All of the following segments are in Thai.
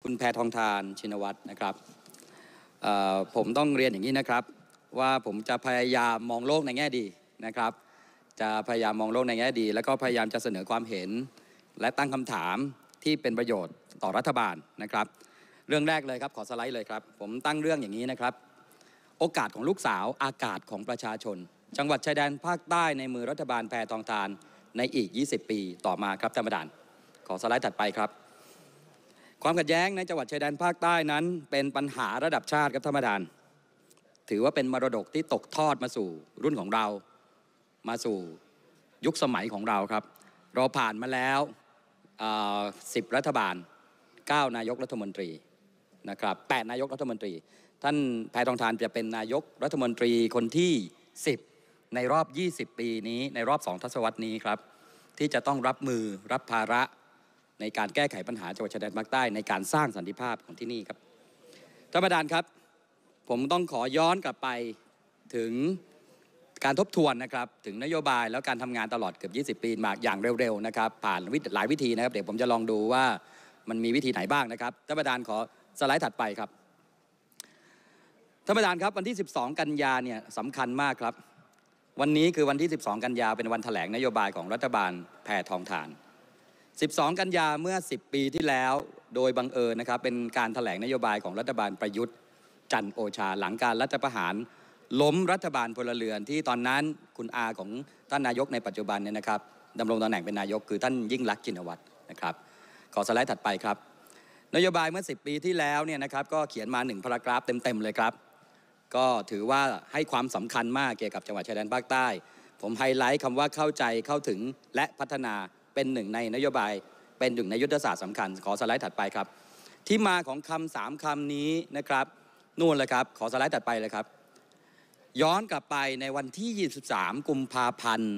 คุณแพทองธารชินวัตรนะครับผมต้องเรียนอย่างนี้นะครับว่าผมจะพยายามมองโลกในแง่ดีนะครับจะพยายามมองโลกในแง่ดีแล้วก็พยายามจะเสนอความเห็นและตั้งคำถามที่เป็นประโยชน์ต่อรัฐบาลนะครับเรื่องแรกเลยครับขอสไลด์เลยครับผมตั้งเรื่องอย่างนี้นะครับโอกาสของลูกสาวอากาศของประชาชนจังหวัดชายแดนภาคใต้ในมือรัฐบาลแพทองธารในอีก20 ปีต่อมาครับท่านประธานขอสไลด์ถัดไปครับความขัดแย้งในจังหวัดชายแดนภาคใต้นั้นเป็นปัญหาระดับชาติครับท่านประธานถือว่าเป็นมรดกที่ตกทอดมาสู่รุ่นของเรามาสู่ยุคสมัยของเราครับเราผ่านมาแล้ว10 รัฐบาล9 นายกรัฐมนตรีนะครับ8 นายกรัฐมนตรีท่านแพทองธารจะเป็นนายกรัฐมนตรีคนที่10ในรอบ20 ปีนี้ในรอบ2 ทศวรรษนี้ครับที่จะต้องรับมือรับภาระในการแก้ไขปัญหาจังหวัดชายแดนภาคใต้ในการสร้างสันติภาพของที่นี่ครับท่านประธานครับผมต้องขอย้อนกลับไปถึงการทบทวนนะครับถึงนโยบายแล้วการทำงานตลอดเกือบ20 ปีมาอย่างเร็วๆนะครับผ่านหลายวิธีนะครับเดี๋ยวผมจะลองดูว่ามันมีวิธีไหนบ้างนะครับท่านประธานขอสไลด์ถัดไปครับท่านประธานครับวันที่12 กันยาเนี่ยสำคัญมากครับวันนี้คือวันที่12 กันยาเป็นวันแถลงนโยบายของรัฐบาลแพทองธาร12 กันยาเมื่อ10 ปีที่แล้วโดยบังเอิญนะครับเป็นการแถลงนโยบายของรัฐบาลประยุทธ์จันทร์โอชาหลังการรัฐประหารล้มรัฐบาลพลเรือนที่ตอนนั้นคุณอาของท่านนายกในปัจจุบันเนี่ยนะครับดำรงตำแหน่งเป็นนายกคือท่านยิ่งลักษณ์ชินวัตรนะครับขอสไลด์ถัดไปครับนโยบายเมื่อ10 ปีที่แล้วเนี่ยนะครับก็เขียนมา1 พารากราฟเต็มๆเลยครับก็ถือว่าให้ความสำคัญมากเกี่ยวกับจังหวัดชายแดนภาคใต้ผมไฮไลท์คำว่าเข้าใจเข้าถึงและพัฒนาเป็นหนึ่งในนโยบายเป็นหนึ่งในยุทธศาสตร์สำคัญขอสไลด์ถัดไปครับที่มาของคำ3 คำนี้นะครับนู่นเลยครับขอสไลด์ถัดไปเลยครับย้อนกลับไปในวันที่23 กุมภาพันธ์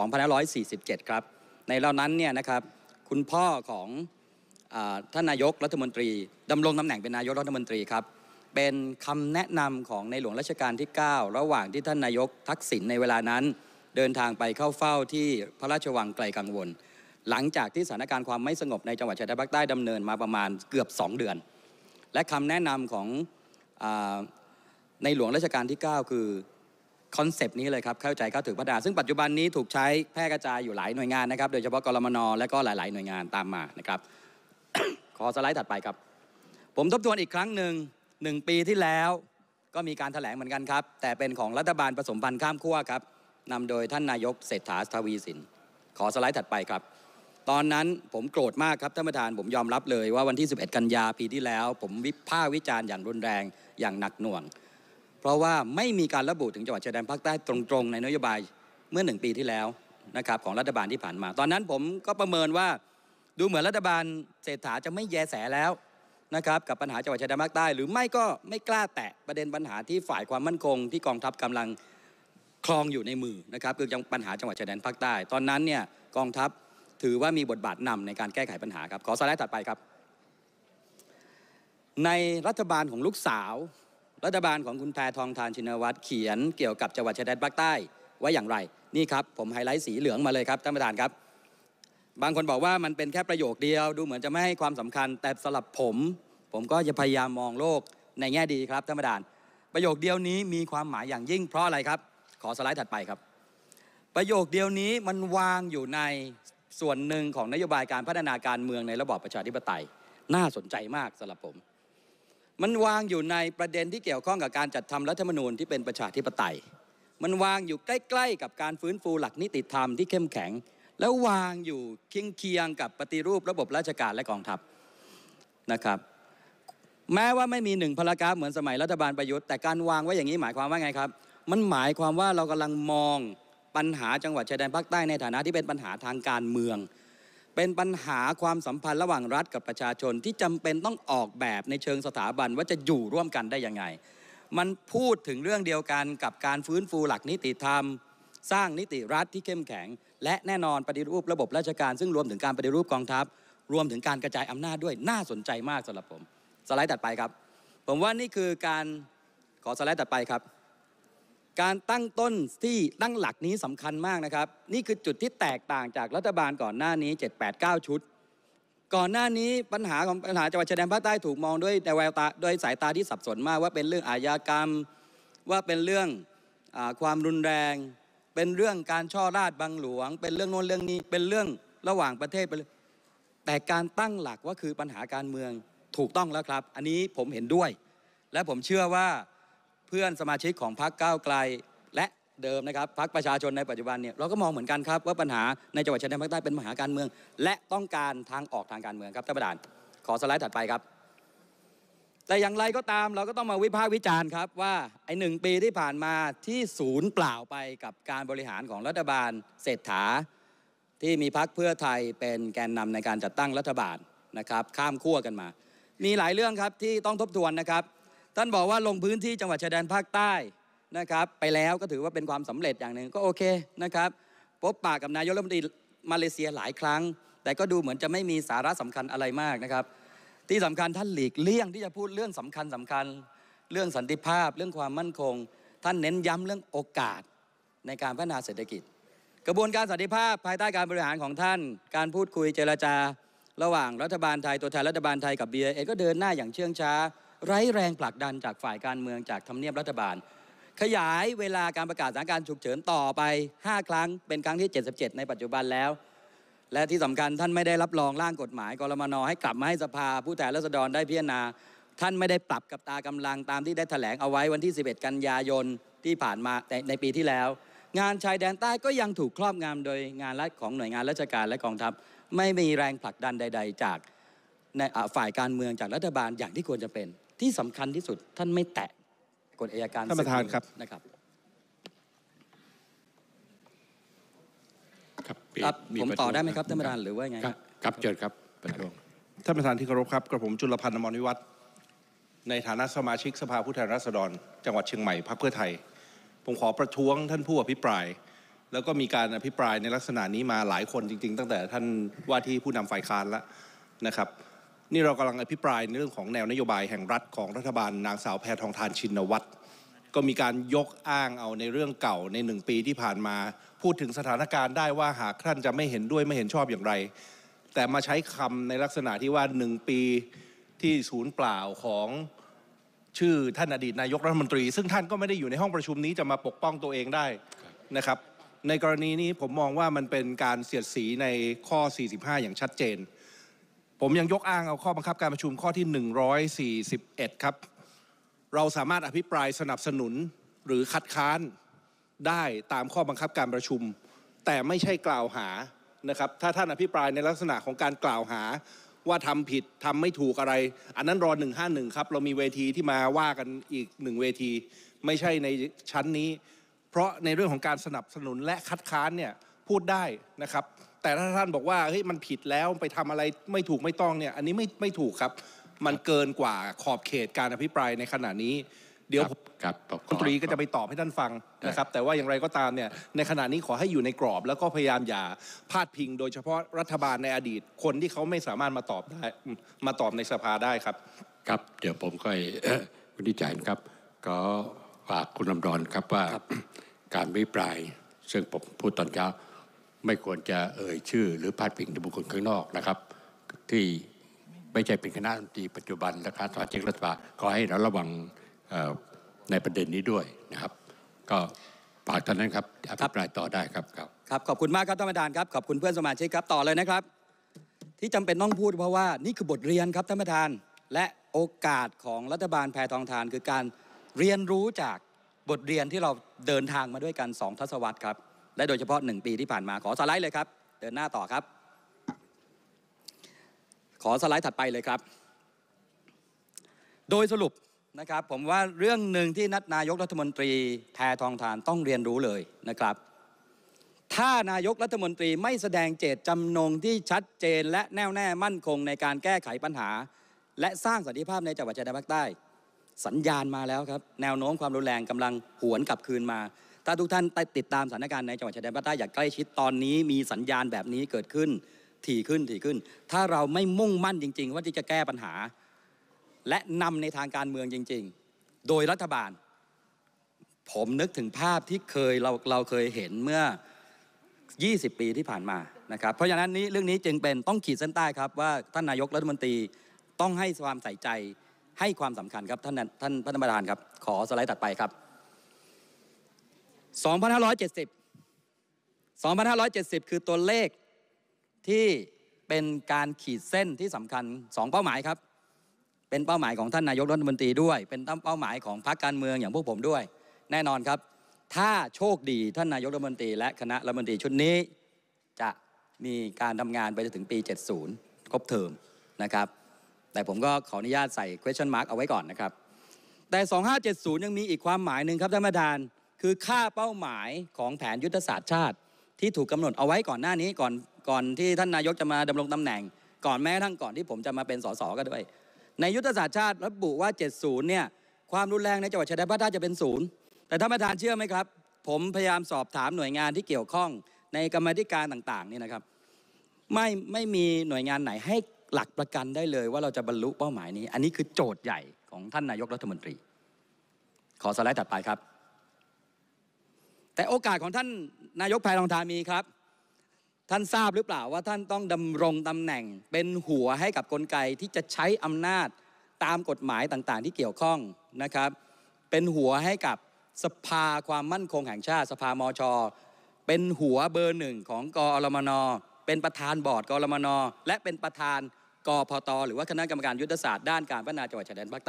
2547ครับในเหล่านั้นเนี่ยนะครับคุณพ่อของท่านนายกรัฐมนตรีดำรงตำแหน่งเป็นนายกรัฐมนตรีครับเป็นคำแนะนำของในหลวงรัชกาลที่9ระหว่างที่ท่านนายกทักษิณในเวลานั้นเดินทางไปเข้าเฝ้าที่พระราชวังไกลกังวลหลังจากที่สถานการณ์ความไม่สงบในจังหวัดชายแดนภาคใต้ดำเนินมาประมาณเกือบ2 เดือนและคำแนะนำของในหลวงรัชกาลที่9คือคอนเซปต์นี้เลยครับเข้าใจเข้าถึงพัฒนาซึ่งปัจจุบันนี้ถูกใช้แพร่กระจายอยู่หลายหน่วยงานนะครับโดยเฉพาะกรมน.และก็หลายๆหน่วยงานตามมานะครับ ขอสไลด์ถัดไปครับผมทบทวนอีกครั้งหนึ่ง1 ปีที่แล้วก็มีการแถลงเหมือนกันครับแต่เป็นของรัฐบาลผสมพันธ์ข้ามขั้วครับนำโดยท่านนายกเศรษฐาทวีสินขอสไลด์ถัดไปครับตอนนั้นผมโกรธมากครับท่านประธานผมยอมรับเลยว่าวันที่11 กันยาปีที่แล้วผมวิพากษ์วิจารณ์อย่างรุนแรงอย่างหนักหน่วงเพราะว่าไม่มีการระบุถึงจังหวัดชายแดนภาคใต้ตรงๆในนโยบายเมื่อ1 ปีที่แล้วนะครับของรัฐบาลที่ผ่านมาตอนนั้นผมก็ประเมินว่าดูเหมือนรัฐบาลเศรษฐาจะไม่แยแสแล้วนะครับกับปัญหาจังหวัดชายแดนภาคใต้หรือไม่ก็ไม่กล้าแตะประเด็นปัญหาที่ฝ่ายความมั่นคงที่กองทัพกำลังครองอยู่ในมือนะครับคือปัญหาจังหวัดชายแดนภาคใต้ตอนนั้นเนี่ยกองทัพถือว่ามีบทบาทนำในการแก้ไขปัญหาครับขอสไลด์ถัดไปครับในรัฐบาลของลูกสาวรัฐบาลของคุณแพทองธารชินวัตรเขียนเกี่ยวกับจังหวัดชายแดนภาคใต้ไว้อย่างไรนี่ครับผมไฮไลท์สีเหลืองมาเลยครับท่านประธานครับบางคนบอกว่ามันเป็นแค่ประโยคเดียวดูเหมือนจะไม่ให้ความสำคัญแต่สำหรับผมก็จะพยายามมองโลกในแง่ดีครับท่านประธานประโยคเดียวนี้มีความหมายอย่างยิ่งเพราะอะไรครับขอสไลด์ถัดไปครับประโยคเดียวนี้มันวางอยู่ในส่วนหนึ่งของนโยบายการพัฒนาการเมืองในระบอบประชาธิปไตยน่าสนใจมากสำหรับผมมันวางอยู่ในประเด็นที่เกี่ยวข้องกับการจัดทำรัฐธรรมนูญที่เป็นประชาธิปไตยมันวางอยู่ใกล้ๆกับการฟื้นฟูหลักนิติธรรมที่เข้มแข็งแล้ววางอยู่เคียงกับปฏิรูประบบราชการและกองทัพนะครับแม้ว่าไม่มี1 พารากราฟเหมือนสมัยรัฐบาลประยุทธ์แต่การวางไว้อย่างนี้หมายความว่าไงครับมันหมายความว่าเรากำลังมองปัญหาจังหวัดชายแดนภาคใต้ในฐานะที่เป็นปัญหาทางการเมืองเป็นปัญหาความสัมพันธ์ระหว่างรัฐกับประชาชนที่จำเป็นต้องออกแบบในเชิงสถาบันว่าจะอยู่ร่วมกันได้ยังไงมันพูดถึงเรื่องเดียวกันกับการฟื้นฟูหลักนิติธรรมสร้างนิติรัฐที่เข้มแข็งและแน่นอนปฏิรูประบบราชการซึ่งรวมถึงการปฏิรูปกองทัพรวมถึงการกระจายอำนาจด้วยน่าสนใจมากสำหรับผมสไลด์ถัดไปครับผมว่านี่คือการขอสไลด์ถัดไปครับการตั้งต้นที่ตั้งหลักนี้สำคัญมากนะครับนี่คือจุดที่แตกต่างจากรัฐบาลก่อนหน้านี้7-8-9 ชุดก่อนหน้านี้ปัญหาจังหวัดชายแดนภาคใต้ถูกมองด้วยในแววตาด้วยสายตาที่สับสนมากว่าเป็นเรื่องอาชญากรรมว่าเป็นเรื่องความรุนแรงเป็นเรื่องการช่อราชบังหลวงเป็นเรื่องโน้นเรื่องนี้เป็นเรื่องระหว่างประเทศไปเลยแต่การตั้งหลักว่าคือปัญหาการเมืองถูกต้องแล้วครับอันนี้ผมเห็นด้วยและผมเชื่อว่าเพื่อนสมาชิกของพรรคก้าวไกลและเดิมนะครับพรรคประชาชนในปัจจุบันเนี่ยเราก็มองเหมือนกันครับว่าปัญหาในจังหวัดชายแดนภาคใต้เป็นปัญหาการเมืองและต้องการทางออกทางการเมืองครับท่านประธานขอสไลด์ถัดไปครับแต่อย่างไรก็ตามเราก็ต้องมาวิพากษ์วิจารณ์ครับว่าไอ้1 ปีที่ผ่านมาที่ศูนย์เปล่าไปกับการบริหารของรัฐบาลเศรษฐาที่มีพรรคเพื่อไทยเป็นแกนนำในการจัดตั้งรัฐบาลนะครับข้ามขั้วกันมามีหลายเรื่องครับที่ต้องทบทวนนะครับท่านบอกว่าลงพื้นที่จังหวัดชายแดนภาคใต้นะครับไปแล้วก็ถือว่าเป็นความสำเร็จอย่างหนึ่งก็โอเคนะครับพบปะกับนายกรัฐมนตรีมาเลเซียหลายครั้งแต่ก็ดูเหมือนจะไม่มีสาระสำคัญอะไรมากนะครับที่สำคัญท่านหลีกเลี่ยงที่จะพูดเรื่องสำคัญเรื่องสันติภาพเรื่องความมั่นคงท่านเน้นย้ำเรื่องโอกาสในการพัฒนาเศรษฐกิจกระบวนการสันติภาพภายใต้การบริหารของท่านการพูดคุยเจรจาระหว่างรัฐบาลไทยตัวแทนรัฐบาลไทยกับ BIA ก็เดินหน้าอย่างเชื่องช้าไร้แรงผลักดันจากฝ่ายการเมืองจากทำเนียบรัฐบาลขยายเวลาการประกาศสถานการณ์ฉุกเฉินต่อไป5 ครั้งเป็นครั้งที่77ในปัจจุบันแล้วและที่สำคัญท่านไม่ได้รับรองร่างกฎหมายกรมน.ให้กลับมาให้สภาผู้แทนราษฎรได้พิจารณาท่านไม่ได้ปรับกับตากำลังตามที่ได้แถลงเอาไว้วันที่11 กันยายนที่ผ่านมาในปีที่แล้วงานชายแดนใต้ก็ยังถูกครอบงำโดยงานของหน่วยงานราชการและกองทัพไม่มีแรงผลักดันใดๆจากฝ่ายการเมืองจากรัฐบาลอย่างที่ควรจะเป็นที่สำคัญที่สุดท่านไม่แตะกฎอัยการท่านประธานครับนะครับครับผมต่อได้ไหมครับท่านประธานหรือว่าไงครับเชิญครับท่านประธานที่เคารพครับกระผมจุลพันธ์อมรวิวัฒน์ในฐานะสมาชิกสภาผู้แทนราษฎรจังหวัดเชียงใหม่พรรคเพื่อไทยผมขอประท้วงท่านผู้อภิปรายแล้วก็มีการอภิปรายในลักษณะนี้มาหลายคนจริงๆตั้งแต่ท่านว่าที่ผู้นำฝ่ายค้านแล้วนะครับนี่เรากำลังอภิปรายในเรื่องของแนวนโยบายแห่งรัฐของรัฐบาลนางสาวแพทองธารชินวัตรก็มีการยกอ้างเอาในเรื่องเก่าใน1 ปีที่ผ่านมาพูดถึงสถานการณ์ได้ว่าหากท่านจะไม่เห็นด้วยไม่เห็นชอบอย่างไรแต่มาใช้คำในลักษณะที่ว่า1 ปีที่ศูนย์เปล่าของชื่อท่านอดีตนายกรัฐมนตรีซึ่งท่านก็ไม่ได้อยู่ในห้องประชุมนี้จะมาปกป้องตัวเองได้นะครับในกรณีนี้ผมมองว่ามันเป็นการเสียดสีในข้อ45อย่างชัดเจนผมยังยกอ้างเอาข้อบังคับการประชุมข้อที่141ครับเราสามารถอภิปรายสนับสนุนหรือคัดค้านได้ตามข้อบังคับการประชุมแต่ไม่ใช่กล่าวหานะครับถ้าท่านอภิปรายในลักษณะของการกล่าวหาว่าทำผิดทำไม่ถูกอะไรอันนั้นรอ151ครับเรามีเวทีที่มาว่ากันอีก1 เวทีไม่ใช่ในชั้นนี้เพราะในเรื่องของการสนับสนุนและคัดค้านเนี่ยพูดได้นะครับแต่ถ้าท่านบอกว่าเฮ้ยมันผิดแล้วไปทำอะไรไม่ถูกไม่ต้องเนี่ยอันนี้ไม่ถูกครับมันเกินกว่าขอบเขตการอภิปรายในขณะนี้เดี๋ยวคุณตรีก็จะไปตอบให้ท่านฟังนะครับแต่ว่าอย่างไรก็ตามเนี่ยในขณะนี้ขอให้อยู่ในกรอบแล้วก็พยายามอย่าพาดพิงโดยเฉพาะรัฐบาลในอดีตคนที่เขาไม่สามารถมาตอบได้มาตอบในสภาได้ครับครับเดี๋ยวผมค่อยวินิจฉัยนะครับก็ฝากคุณลำดอนครับว่าการอภิปรายซึ่งผมพูดตอนเช้าไม่ควรจะเอ่ยชื่อหรือพาดพิงถึงบุคคลข้างนอกนะครับที่ไม่ใช่เป็นคณะรัฐมนตรีปัจจุบันและคณะสมาชิกรัฐบาลขอให้ระวังในประเด็นนี้ด้วยนะครับก็ฝากท่านนั้นครับอภิปรายต่อได้ครับครับขอบคุณมากครับท่านประธานครับขอบคุณเพื่อนสมาชิกครับต่อเลยนะครับที่จำเป็นต้องพูดเพราะว่านี่คือบทเรียนครับท่านประธานและโอกาสของรัฐบาลแพทองธารคือการเรียนรู้จากบทเรียนที่เราเดินทางมาด้วยกัน2 ทศวรรษครับและโดยเฉพาะ1 ปีที่ผ่านมาขอสไลด์เลยครับเดินหน้าต่อครับขอสไลด์ถัดไปเลยครับโดยสรุปนะครับผมว่าเรื่องหนึ่งที่นายกรัฐมนตรีแพทองธารต้องเรียนรู้เลยนะครับถ้านายกรัฐมนตรีไม่แสดงเจตจำนงที่ชัดเจนและแน่วแน่มั่นคงในการแก้ไขปัญหาและสร้างสันติภาพในจังหวัดชายแดนภาคใต้สัญญาณมาแล้วครับแนวโน้มความรุนแรงกำลังหวนกลับคืนมาถ้าทุกท่านติดตามสถานการณ์ในจังหวัดชายแดนภาคใต้อย่างใกล้ชิดตอนนี้มีสัญญาณแบบนี้เกิดขึ้นถี่ขึ้นถ้าเราไม่มุ่งมั่นจริงๆว่าที่จะแก้ปัญหาและนำในทางการเมืองจริงๆโดยรัฐบาลผมนึกถึงภาพที่เราเคยเห็นเมื่อ 20 ปีที่ผ่านมานะครับเพราะฉะนั้นเรื่องนี้จึงเป็นต้องขีดเส้นใต้ครับว่าท่านนายกรัฐมนตรีต้องให้ความใส่ใจให้ความสำคัญครับท่านประธานครับขอสไลด์ถัดไปครับ 2570 คือตัวเลขที่เป็นการขีดเส้นที่สำคัญ2เป้าหมายครับเป็นเป้าหมายของท่านนายกรัฐมนตรีด้วยเป็นเป้าหมายของพรรคการเมืองอย่างพวกผมด้วยแน่นอนครับถ้าโชคดีท่านนายกรัฐมนตรีและคณะรัฐมนตรีชุดนี้จะมีการทำงานไปจนถึงปี 70 ครบเทอมนะครับแต่ผมก็ขออนุญาตใส่ question mark เอาไว้ก่อนนะครับแต่ 2570 ยังมีอีกความหมายหนึ่งครับท่านประธานคือค่าเป้าหมายของแผนยุทธศาสตร์ชาติที่ถูกกำหนดเอาไว้ก่อนหน้านี้ก่อนที่ท่านนายกจะมาดำรงตำแหน่งก่อนแม้กระทั่งก่อนที่ผมจะมาเป็นสสก็ด้วยในยุทธศาสตร์ชาติระบุว่า 70 เนี่ยความรุนแรงในจังหวัดชายแดนภาคใต้จะเป็น0แต่ท่านประธานเชื่อไหมครับผมพยายามสอบถามหน่วยงานที่เกี่ยวข้องในกรรมาธิการต่างๆนี่นะครับไม่มีหน่วยงานไหนให้หลักประกันได้เลยว่าเราจะบรรลุเป้าหมายนี้อันนี้คือโจทย์ใหญ่ของท่านนายกรัฐมนตรีขอสไลด์ถัดไปครับแต่โอกาสของท่านนายกแพทองทานมีครับท่านทราบหรือเปล่าว่าท่านต้องดำรงตำแหน่งเป็นหัวให้กับกลไกที่จะใช้อำนาจตามกฎหมายต่างๆที่เกี่ยวข้องนะครับเป็นหัวให้กับสภาความมั่นคงแห่งชาติสภามช.เป็นหัวเบอร์1ของกอรมน.เป็นประธานบอร์ดกอรมน.และเป็นประธานกพต.หรือว่าคณะกรรมการยุทธศาสตร์ด้านการพัฒนาจังหวัดชายแดนภาคใต้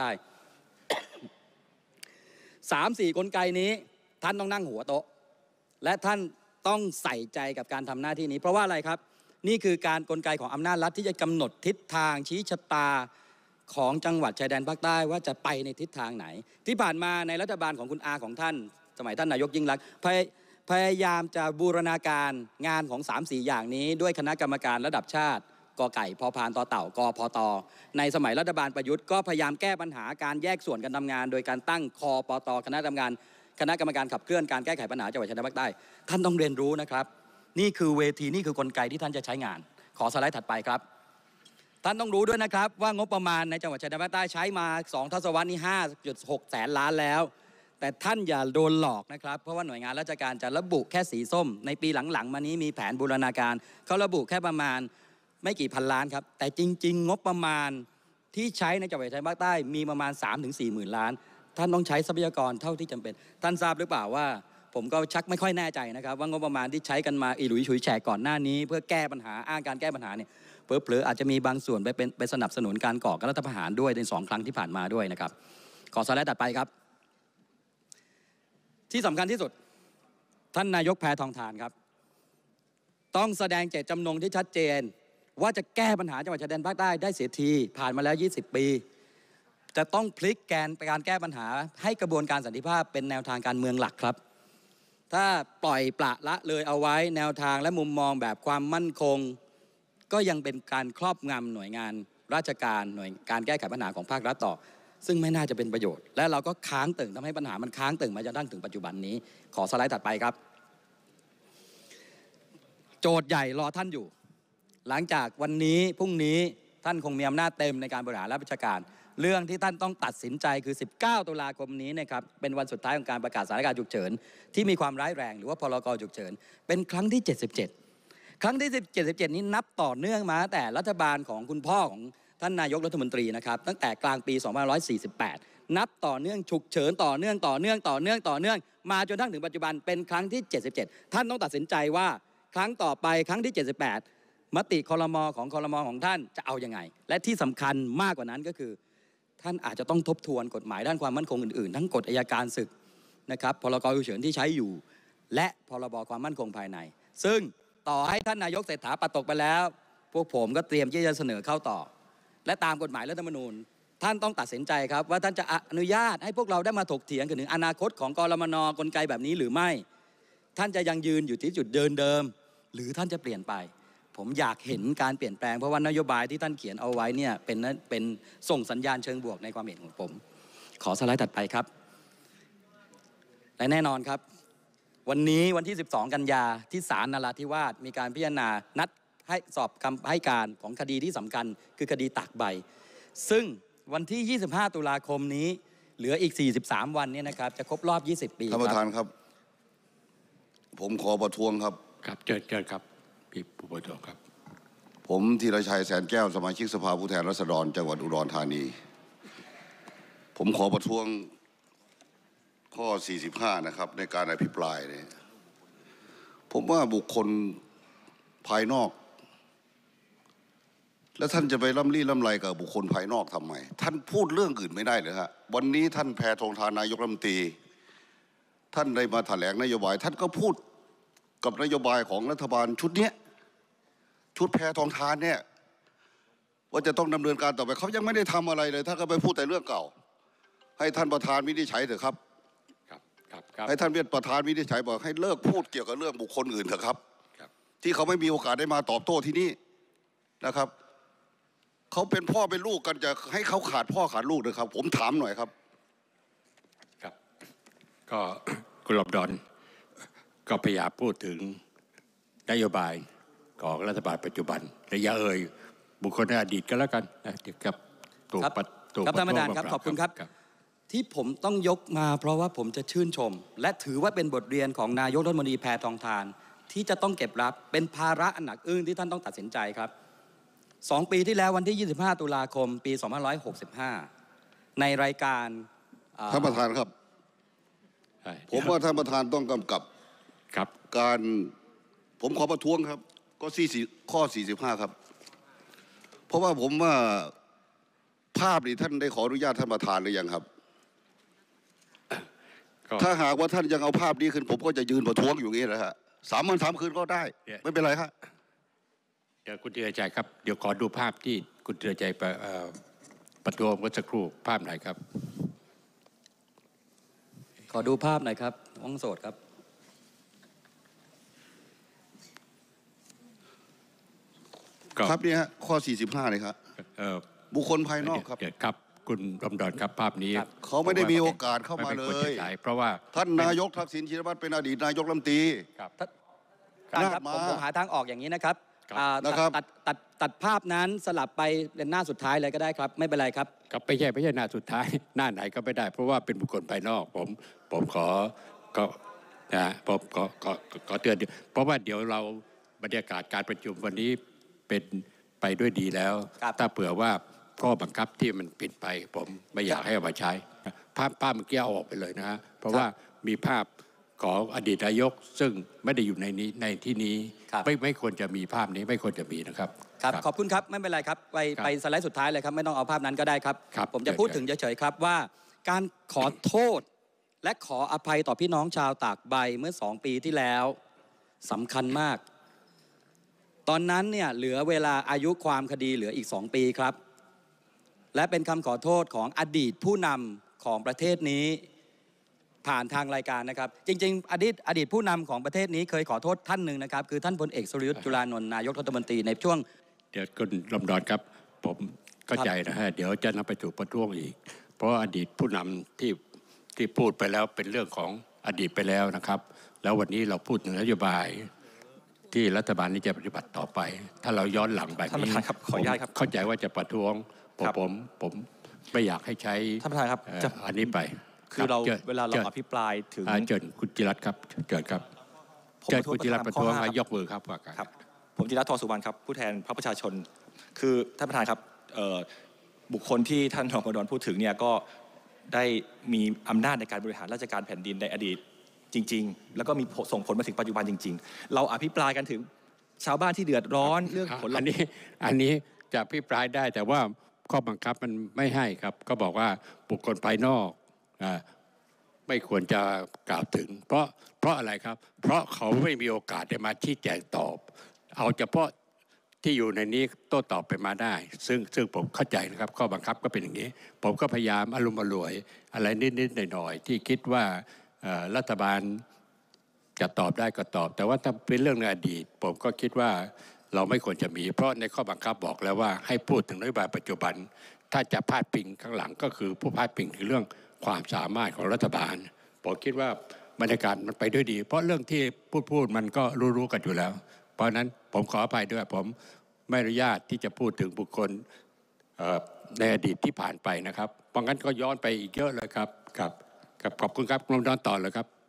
3-4 กลไกนี้ท่านต้องนั่งหัวโต๊ะและท่านต้องใส่ใจกับการทำหน้าที่นี้เพราะว่าอะไรครับนี่คือการกลไกของอำนาจรัฐที่จะกำหนดทิศทางชี้ชะตาของจังหวัดชายแดนภาคใต้ว่าจะไปในทิศทางไหนที่ผ่านมาในรัฐบาลของคุณอาของท่านสมัยท่านนายกยิ่งลักษณ์พยายามจะบูรณาการงานของ 3-4 อย่างนี้ด้วยคณะกรรมการระดับชาติกไก่พพานต่อเต่ากพต.ในสมัยรัฐบาลประยุทธ์ก็พยายามแก้ปัญหาการแยกส่วนการทำงานโดยการตั้งคปต.คณะกรรมการขับเคลื่อนการแก้ไขปัญหาจังหวัดชายแดนภาคใต้ท่านต้องเรียนรู้นะครับนี่คือเวทีนี่คือกลไกที่ท่านจะใช้งานขอสไลด์ถัดไปครับท่านต้องรู้ด้วยนะครับว่างบประมาณในจังหวัดชายแดนภาคใต้ใช้มา2ทศวรรษนี้ 5.6 แสนล้านแล้วแต่ท่านอย่าโดนหลอกนะครับเพราะว่าหน่วยงานราชการจะระบุแค่สีส้มในปีหลังๆมานี้มีแผนบูรณาการเขาระบุแค่ประมาณไม่กี่พันล้านครับแต่จริงๆงบประมาณที่ใช้ในจังหวัดชายแดนภาคใต้มีประมาณ 3-4 หมื่นล้านท่านต้องใช้ทรัพยากรเท่าที่จำเป็นท่านทราบหรือเปล่าว่าผมก็ชักไม่ค่อยแน่ใจนะครับว่างบประมาณที่ใช้กันมาอีหลุยฉุยแฉกก่อนหน้านี้เพื่อแก้ปัญหาอ้างการแก้ปัญหาเนี่ยเผลอๆอาจจะมีบางส่วนไปสนับสนุนการก่อการรัฐประหารด้วยใน2 ครั้งที่ผ่านมาด้วยนะครับขอสไลด์ถัดไปครับที่สำคัญที่สุดท่านนายกแพทองทานครับต้องแสดงเจตจำนงที่ชัดเจนว่าจะแก้ปัญหาจังหวัดชายแดนภาคใต้ได้เสียทีผ่านมาแล้ว20 ปีจะต้องพลิกการแก้ปัญหาให้กระบวนการสันติภาพเป็นแนวทางการเมืองหลักครับถ้าปล่อยปละละเลยเอาไว้แนวทางและมุมมองแบบความมั่นคงก็ยังเป็นการครอบงำหน่วยงานราชการหน่วยการแก้ไขปัญหาของภาครัฐต่อซึ่งไม่น่าจะเป็นประโยชน์และเราก็ค้างตึงทำให้ปัญหามันค้างตึงมาจนถึงปัจจุบันนี้ขอสไลด์ถัดไปครับโจทย์ใหญ่รอท่านอยู่หลังจากวันนี้พรุ่งนี้ท่านคงมีอำนาจเต็มในการบริหารราชการเรื่องที่ท่านต้องตัดสินใจคือ19 ตุลาคมนี้นะครับเป็นวันสุดท้ายของการประกาศสถานการณ์ฉุกเฉินที่มีความร้ายแรงหรือว่าพรก.ฉุกเฉินเป็นครั้งที่77ครั้งที่77นี้นับต่อเนื่องมาแต่รัฐบาลของคุณพ่อของท่านนายกรัฐมนตรีนะครับตั้งแต่กลางปี2548นับต่อเนื่องฉุกเฉินต่อเนื่องมาจนถึงปัจจุบันเป็นครั้งที่77ท่านต้องตัดสินใจว่าครั้งต่อไปครั้งที่78มติครม.ของท่านจะเอายังไงและที่สำคัญมากกว่านั้นก็คือท่านอาจจะต้องทบทวนกฎหมายด้านความมั่นคงอื่นๆทั้งกฎอัยการศึกนะครับพรก.ฉุกเฉินที่ใช้อยู่และพรบความมั่นคงภายในซึ่งต่อให้ท่านนายกเศรษฐาปัดตกไปแล้วพวกผมก็เตรียมที่จะเสนอเข้าต่อและตามกฎหมายรัฐธรรมนูญท่านต้องตัดสินใจครับว่าท่านจะอนุญาตให้พวกเราได้มาถกเถียงกันถึงอนาคตของกรมน.กลไกแบบนี้หรือไม่ท่านจะยังยืนอยู่ที่จุดเดิมหรือท่านจะเปลี่ยนไปผมอยากเห็นการเปลี่ยนแปลงเพราะว่านโยบายที่ท่านเขียนเอาไว้เนี่ยเป็นส่งสัญญาณเชิงบวกในความเห็นของผมขอสไลด์ถัดไปครับและแน่นอนครับวันนี้วันที่12 กันยาที่ศาลนราธิวาสมีการพิจารณานัดให้สอบคำให้การของคดีที่สำคัญคือคดีตากใบซึ่งวันที่25 ตุลาคมนี้เหลืออีก43 วันเนี่ยนะครับจะครบรอบ20 ปีท่านประธานครับผมขอประท้วงครับครับเชิญครับพี่ผู้ประท้วงครับผมธีรชัยแสนแก้วสมาชิกสภาผู้แทนราษฎรจังหวัดอุดรธานีผมขอประท้วงข้อ 45 นะครับในการอภิปรายเนี่ยผมว่าบุคคลภายนอกแล้วท่านจะไปล่ำลี่ล่ำไรกับบุคคลภายนอกทำไมท่านพูดเรื่องอื่นไม่ได้เลยฮะวันนี้ท่านแพทองธารนายกรัฐมนตรีท่านได้มาแถลงนโยบายท่านก็พูดกับนโยบายของรัฐบาลชุดนี้ชุดแพทองธารเนี่ยว่าจะต้องดำเนินการต่อไปเขายังไม่ได้ทำอะไรเลยท่านก็ไปพูดแต่เรื่องเก่าให้ท่านประธานวินิจฉัยเถอะครับให้ท่านประธานวินิจฉัยบอกให้เลิกพูดเกี่ยวกับเรื่องบุคคลอื่นเถอะครับที่เขาไม่มีโอกาสได้มาตอบโต้ที่นี่นะครับเขาเป็นพ่อเป็นลูกกันจะให้เขาขาดพ่อขาดลูกเลยครับผมถามหน่อยครับครับก็คุณลำดอนก็พยายามพูดถึงนโยบายของรัฐบาลปัจจุบันและอย่าเอ่ยบุคคลในอดีตก็แล้วกันเดี๋ยวกับตัวครับท่านประธานครับขอบคุณครับที่ผมต้องยกมาเพราะว่าผมจะชื่นชมและถือว่าเป็นบทเรียนของนายกรัฐมนตรีแพทองธารที่จะต้องเก็บรับเป็นภาระอันหนักอึ้งที่ท่านต้องตัดสินใจครับ2 ปีที่แล้ววันที่ 25 ตุลาคมปี 2565 ในรายการท่านประธานครับผมว่าท่านประธานต้องกำกับการผมขอประท้วงครับก็ข้อ 45 ครับเพราะว่าผมว่าภาพนี้ท่านได้ขออนุญาตท่านประธานหรือยังครับถ้าหากว่าท่านยังเอาภาพนี้ขึ้นผมก็จะยืนประท้วงอยู่อย่างนี้นะฮะ3 วัน 3 คืนก็ได้ไม่เป็นไรครับเดี๋ยวคุณธีรชัยครับเดี๋ยวขอดูภาพที่คุณธีรชัยประท้วงเมื่อสักครู่ภาพไหนครับขอดูภาพหน่อยครับห้องโสดครับครับนี่ฮะข้อ 45เลยครับบุคคลภายนอกครับครับคุณลำดอนครับภาพนี้เขาไม่ได้มีโอกาสเข้ามาเลยเพราะว่าท่านนายกทักษิณชินวัตรเป็นอดีตนายกรัฐมนตรีครับผมหาทางออกอย่างนี้นะครับตัดภาพนั้นสลับไปเป็นหน้าสุดท้ายเลยก็ได้ครับไม่เป็นไรครับครับไม่ใช่หน้าสุดท้ายหน้าไหนก็ไม่ได้เพราะว่าเป็นบุคคลภายนอกผมขอก็นะผมขอเตือนเพราะว่าเดี๋ยวเราบรรยากาศการประชุมวันนี้เป็นไปด้วยดีแล้วถ้าเผื่อว่าข้อบังคับที่มันผิดไปผมไม่อยากให้เอามาใช้ภาพเมื่อกี้เอาออกไปเลยนะฮะเพราะว่ามีภาพของอดีตนายกซึ่งไม่ได้อยู่ในที่นี้ไม่ควรจะมีภาพนี้ไม่ควรจะมีนะครับครับขอบคุณครับไม่เป็นไรครับไปสไลด์สุดท้ายเลยครับไม่ต้องเอาภาพนั้นก็ได้ครับผมจะพูดถึงเฉยๆครับว่าการขอโทษและขออภัยต่อพี่น้องชาวตากใบเมื่อ2 ปีที่แล้วสำคัญมากตอนนั้นเนี่ยเหลือเวลาอายุความคดีเหลืออีก2 ปีครับและเป็นคำขอโทษของอดีตผู้นำของประเทศนี้ผ่านทางรายการนะครับจริงๆอดีตผู้นำของประเทศนี้เคยขอโทษท่านหนึ่งนะครับคือท่านพลเอกสุรยุทธ์จุลานนท์นายกรัฐมนตรีในช่วงเดี๋ยวคุณลำดอนครับผมเข้าใจนะฮะเดี๋ยวจะนำไปถูกประท้วงอีกเพราะอดีตผู้นำที่พูดไปแล้วเป็นเรื่องของอดีตไปแล้วนะครับแล้ววันนี้เราพูดถึงนโยบายที่รัฐบาลนี้จะปฏิบัติต่อไปถ้าเราย้อนหลังแบบนี้ขออนุญาตครับเข้าใจว่าจะประท้วงผมไม่อยากให้ใช้ท่านประธานครับอันนี้ไปคือเราเวลาเราอภิปรายถึงเชิญคุณจิรัตน์ครับเชิญครับเชิญคุณจิรัตน์ประท้วงยกมือครับว่าการครับผมจิรัตน์ ทองสุวรรณครับผู้แทนพรรคประชาชนคือท่านประธานครับบุคคลที่ท่านรองกฎรพูดถึงเนี่ยก็ได้มีอำนาจในการบริหารราชการแผ่นดินในอดีตจริงๆแล้วก็มีส่งผลมาถึงปัจจุบันจริงๆเราอภิปรายกันถึงชาวบ้านที่เดือดร้อนเรื่องผลอันนี้จะอภิปรายได้แต่ว่าข้อบังคับมันไม่ให้ครับก็บอกว่าบุคคลภายนอกไม่ควรจะกล่าวถึงเพราะอะไรครับเพราะเขาไม่มีโอกาสได้มาชี้แจงตอบเอาเฉพาะที่อยู่ในนี้โต้ตอบไปมาได้ซึ่งผมเข้าใจนะครับข้อบังคับก็เป็นอย่างนี้ผมก็พยายามอารมณ์อร่วยอะไรนิดๆหน่อยๆที่คิดว่ารัฐบาลจะตอบได้ก็ตอบแต่ว่าถ้าเป็นเรื่องในอดีตผมก็คิดว่าเราไม่ควรจะมีเพราะในข้อบังคับบอกแล้วว่าให้พูดถึงนโยบายปัจจุบันถ้าจะพาดพิงข้างหลังก็คือผู้พาดพิงถึงเรื่องความสามารถของรัฐบาลผมคิดว่าบรรยากาศมันไปด้วยดีเพราะเรื่องที่พูดมันก็รู้กันอยู่แล้วเพราะนั้นผมขออภัยด้วยผมไม่อนุญาตที่จะพูดถึงบุคคลในอดีตที่ผ่านไปนะครับเพราะงั้นก็ย้อนไปอีกเยอะเลยครับขอบคุณครับลำดอนต่อเลยครับ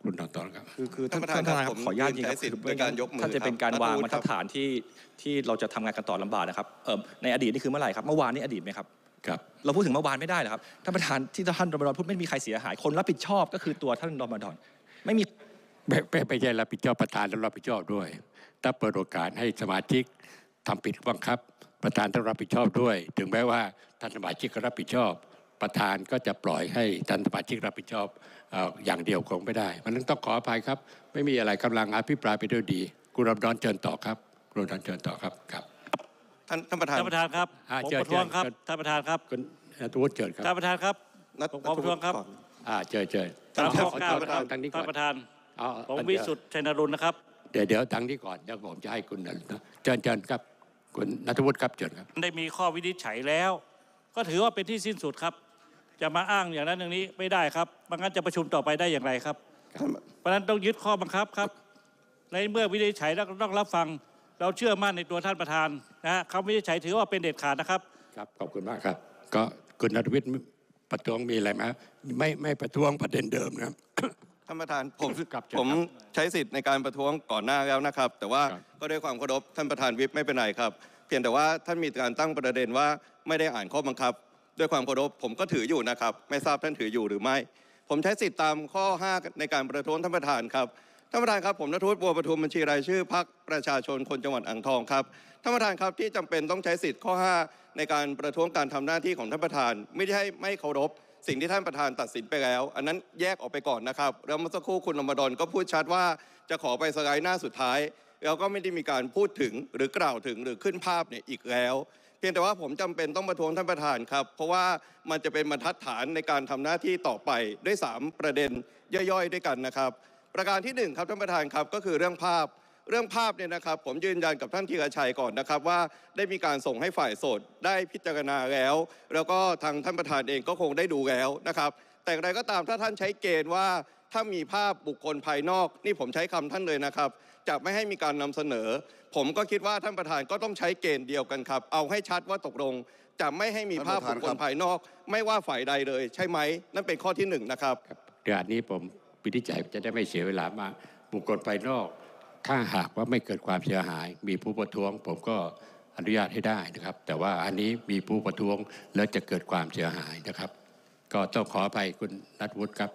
คุณนตอนครับคือท่านประธานครับขออนุญาตจริงครับคือไม่งั้นท่านจะเป็นการวางบรรทัดฐานที่เราจะทำงานกันต่อลำบากนะครับในอดีตนี่คือเมื่อไหร่ครับเมื่อวานนี่อดีตไหมครับครับเราพูดถึงเมื่อวานไม่ได้เหรอครับท่านประธานที่ท่านรมฎอนพูดไม่มีใครเสียหายคนรับผิดชอบก็คือตัวท่านรมฎอนไม่มีไม่ใช่รับผิดชอบประธานต้องรับผิดชอบด้วยถ้าเปิดโอกาสให้สมาชิกทำผิดบังคับประธานต้องรับผิดชอบด้วย ถึงแม้ว่าท่านสมาชิกก็รับผิดชอบประธานก็จะปล่อยให้ท่านสมาชิกรับผิดชอบอย่างเดียวคงไม่ได้มันต้องขออภัยครับไม่มีอะไรกำลังอภิปรายไปด้วยดีคุณรำดอนเชิญต่อครับคุณรำดอนเชิญต่อครับครับท่านประธานครับผมประท้วงครับท่านประธานครับคุณนัทวุฒิเชิญครับท่านประธานครับผมขอประท้วงครับเชิญท่านประธานทางนี้ก่ท่าอนนประธานเอาผมวิสุทธิ์ชัยนรุณนะครับเดี๋ยวทางนี้ก่อนเดี๋ยวผมจะให้คุณเชิญครับคุณนัทวุฒิครับเชิญครับได้มีข้อวินิจฉัยแล้ว ก็ถือว่าเป็นที่สิ้นสุดครับ จะมาอ้างอย่างนั้นอย่างนี้ไม่ได้ครับไม่งั้นจะประชุมต่อไปได้อย่างไรครับเพราะฉะนั้นต้องยึดข้อบังคับครับในเมื่อวินิจฉัยแล้วก็ต้องรับฟังเราเชื่อมั่นในตัวท่านประธานนะฮะคำวินิจฉัยถือว่าเป็นเด็ดขาดนะครับครับขอบคุณมากครับก็คุณนัทวิทย์ประท้วงมีอะไรไหมไม่ประท้วงประเด็นเดิมนะครับท่านประธานผมครับเชิญครับผมใช้สิทธิ์ในการประท้วงก่อนหน้าแล้วนะครับ แต่ว่าครับก็ด้วยความเคารพท่านประธานวิปไม่เป็นไรครับ เพียงแต่ว่าท่านมีการตั้งประเด็นว่าไม่ได้อ่านข้อบังคับ ด้วยความเคารพผมก็ถืออยู่นะครับ ไม่ทราบท่านถืออยู่หรือไม่ ผมใช้สิทธิ์ตามข้อ 5 ในการประท้วงท่านประธานครับท่านประธานครับผมณัฐวุฒิบัวประทุมบัญชีรายชื่อพรรคประชาชนคนจังหวัดอ่างทองครับท่านประธานครับที่จำเป็นต้องใช้สิทธิ์ข้อ 5 ในการประท้วงการทำหน้าที่ของท่านประธาน ไม่ใช่ไม่เคารพสิ่งที่ท่านประธานตัดสินไปแล้ว อันนั้นแยกออกไปก่อนนะครับแล้วเมื่อสักครู่คุณรมฎอนก็พูดชัดว่าจะขอไปสไลด์หน้าสุดท้ายแล้วก็ไม่ได้มีการพูดถึงหรือกล่าวถึงหรือขึ้นภาพเนี่ยอีกแล้วเพียงแต่ว่าผมจำเป็นต้องประท้วงท่านประธานครับเพราะว่ามันจะเป็นบรรทัดฐานในการทำหน้าที่ต่อไปด้วย3ประเด็นย่อยๆด้วยกันนะครับประการที่1ครับท่านประธานครับก็คือเรื่องภาพเนี่ยนะครับผมยืนยันกับท่านธีรชัยก่อนนะครับว่าได้มีการส่งให้ฝ่ายโสดได้พิจารณาแล้วก็ทางท่านประธานเองก็คงได้ดูแล้วนะครับแต่อย่างไรก็ตามถ้าท่านใช้เกณฑ์ว่าถ้ามีภาพบุคคลภายนอกนี่ผมใช้คำท่านเลยนะครับจะไม่ให้มีการนำเสนอผมก็คิดว่าท่านประธานก็ต้องใช้เกณฑ์เดียวกันครับเอาให้ชัดว่าตกลงจะไม่ให้มีภาพบุคคลภายนอกไม่ว่าฝ่ายใดเลยใช่ไหมนั่นเป็นข้อที่1นะครับเดี๋ยวอันนี้ผมวินิจฉัยจะได้ไม่เสียเวลามาบุคคลภายนอกถ้าหากว่าไม่เกิดความเสียหายมีผู้ประท้วงผมก็อนุญาตให้ได้นะครับแต่ว่าอันนี้มีผู้ประท้วงแล้วจะเกิดความเสียหายนะครับก็ต้องขออภัยคุณนัทวุฒิครับ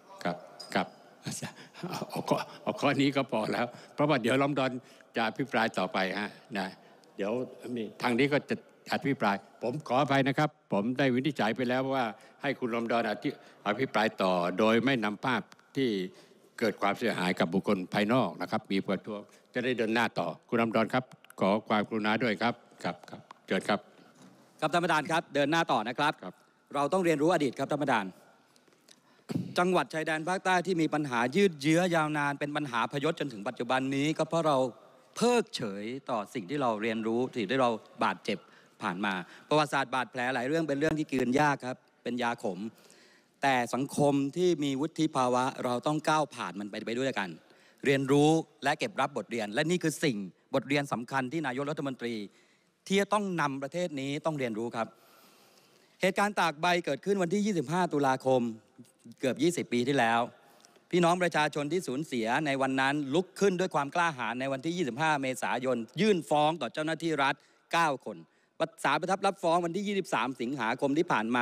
เอาข้อนี้ก็พอแล้วเพราะว่าเดี๋ยวลำดอนจะอภิปรายต่อไปฮะนะเดี๋ยวทางนี้ก็จะอภิปรายผมขออภัยนะครับผมได้วินิจฉัยไปแล้วว่าให้คุณลำดอนอภิปรายต่อโดยไม่นำภาพที่เกิดความเสียหายกับบุคคลภายนอกนะครับมีประท้วงจะได้เดินหน้าต่อคุณลำดอนครับขอความกรุณาด้วยครับเชิญครับครับท่านประธานครับเดินหน้าต่อนะครับเราต้องเรียนรู้อดีตครับท่านประธานจังหวัดชายแดนภาคใต้ที่มีปัญหายืดเยื้อยาวนานเป็นปัญหาพยศจนถึงปัจจุบันนี้ก็เพราะเราเพิกเฉยต่อสิ่งที่เราเรียนรู้สิ่งที่เราบาดเจ็บผ่านมาประวัติศาสตร์บาดแผลหลายเรื่องเป็นเรื่องที่กลืนยากครับเป็นยาขมแต่สังคมที่มีวุฒิภาวะเราต้องก้าวผ่านมันไปด้วยกันเรียนรู้และเก็บรับบทเรียนและนี่คือสิ่งบทเรียนสำคัญที่นายกรัฐมนตรีที่จะต้องนำประเทศนี้ต้องเรียนรู้ครับเหตุการณ์ตากใบเกิดขึ้นวันที่ 25 ตุลาคมเกือบ 20 ปีที่แล้วพี่น้องประชาชนที่สูญเสียในวันนั้นลุกขึ้นด้วยความกล้าหาญในวันที่ 25 เมษายนยื่นฟ้องต่อเจ้าหน้าที่รัฐ 9 คนศาลประทับรับฟ้องวันที่ 23 สิงหาคมที่ผ่านมา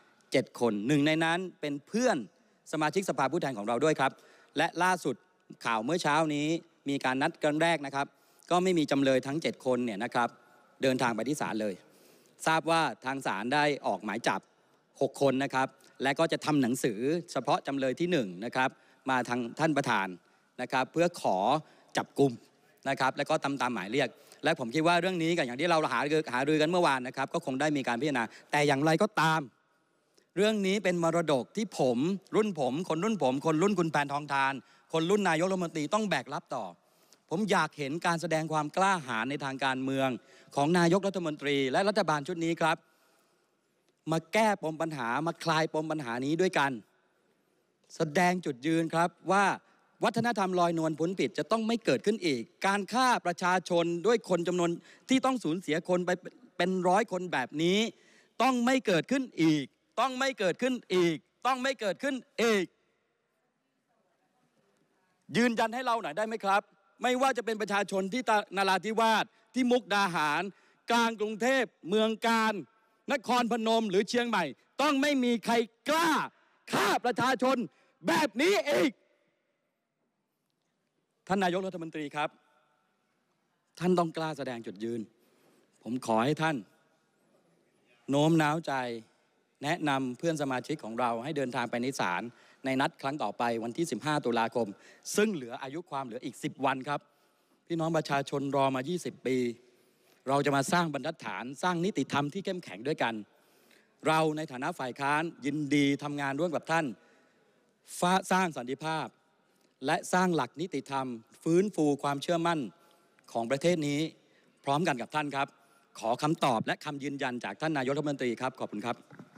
7 คนหนึ่งในนั้นเป็นเพื่อนสมาชิกสภาผู้แทนของเราด้วยครับและล่าสุดข่าวเมื่อเช้านี้มีการนัดกันแรกนะครับก็ไม่มีจำเลยทั้ง 7 คนเนี่ยนะครับเดินทางไปที่ศาลเลยทราบว่าทางศาลได้ออกหมายจับ 6 คนนะครับและก็จะทำหนังสือเฉพาะจำเลยที่1นะครับมาทางท่านประธานนะครับเพื่อขอจับกุมนะครับและก็ตามหมายเรียกและผมคิดว่าเรื่องนี้กับอย่างที่เราหารือกันเมื่อวานนะครับก็คงได้มีการพิจารณาแต่อย่างไรก็ตามเรื่องนี้เป็นมรดกที่ผมคนรุ่นคุณแพนทองทานคนรุ่นนายกรัฐมนตรีต้องแบกรับต่อผมอยากเห็นการแสดงความกล้าหาญในทางการเมืองของนายกรัฐมนตรีและรัฐบาลชุดนี้ครับมาแก้ปมปัญหามาคลายปมปัญหานี้ด้วยกันแสดงจุดยืนครับว่าวัฒนธรรมลอยนวลพ้นผิดจะต้องไม่เกิดขึ้นอีกการฆ่าประชาชนด้วยคนจำนวนที่ต้องสูญเสียคนไปเป็น100 คนแบบนี้ต้องไม่เกิดขึ้นอีกต้องไม่เกิดขึ้นอีกต้องไม่เกิดขึ้นอีกยืนยันให้เราหน่อยได้ไหมครับไม่ว่าจะเป็นประชาชนที่นราธิวาสที่มุกดาหารกลางกรุงเทพเมืองกาญนครพนมหรือเชียงใหม่ต้องไม่มีใครกล้าฆ่าประชาชนแบบนี้อีกท่านนายกรัฐมนตรีครับท่านต้องกล้าแสดงจุดยืนผมขอให้ท่านโน้มน้าวใจแนะนำเพื่อนสมาชิกของเราให้เดินทางไปในศาลในนัดครั้งต่อไปวันที่15 ตุลาคมซึ่งเหลืออายุความเหลืออีก10 วันครับพี่น้องประชาชนรอมา20 ปีเราจะมาสร้างบรรทัดฐานสร้างนิติธรรมที่เข้มแข็งด้วยกันเราในฐานะฝ่ายค้านยินดีทำงานร่วมกับท่านสร้างสันติภาพและสร้างหลักนิติธรรมฟื้นฟูความเชื่อมั่นของประเทศนี้พร้อมกันกับท่านครับขอคำตอบและคำยืนยันจากท่านนายกรัฐมนตรีครับขอบคุณครับ